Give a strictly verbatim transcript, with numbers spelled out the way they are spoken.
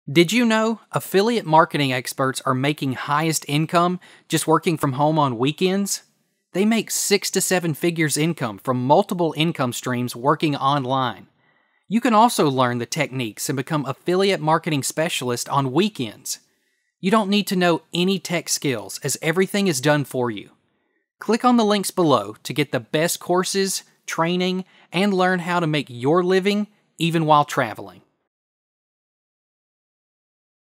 Did you know affiliate marketing experts are making highest income just working from home on weekends? They make six to seven figures income from multiple income streams working online. You can also learn the techniques and become affiliate marketing specialist on weekends. You don't need to know any tech skills as everything is done for you. Click on the links below to get the best courses, training, and learn how to make your living even while traveling.